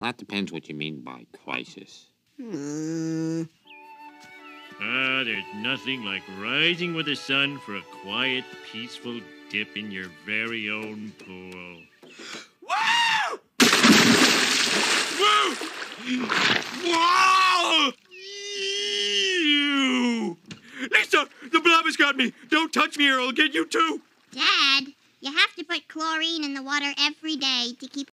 That depends what you mean by crisis. There's nothing like rising with the sun for a quiet, peaceful dip in your very own pool. Whoa! Whoa! Whoa! Ew! Lisa, the blob has got me. Don't touch me or I'll get you too. Dad, you have to put chlorine in the water every day to keep